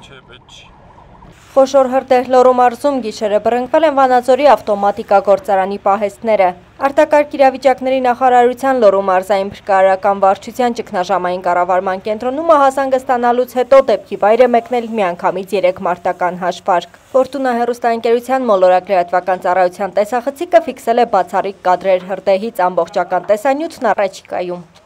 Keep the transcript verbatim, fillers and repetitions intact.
Խոշոր հրդեհ Լոռու մարզում գիշերը բռնկվել են Վանաձորի ավտոմատիկա գործարանի պահեստները։ Արտակարգ իրավիճակների նախարարության Լոռու մարզային փրկարարական վարչության ճգնաժամային կառավարման կենտրոնում ահազանգը ստանալուց հետո դեպքի վայր է մեկնել միանգամից երեք մարտական հաշվարկ։ Ֆորտունա հեռուստաընկերության մոլորակ լրատվական ծառայության տեսախցիկը ֆիքսել է բացառիկ կադրեր հրդեհից ամբողջական տեսանյութն առաջիկայում։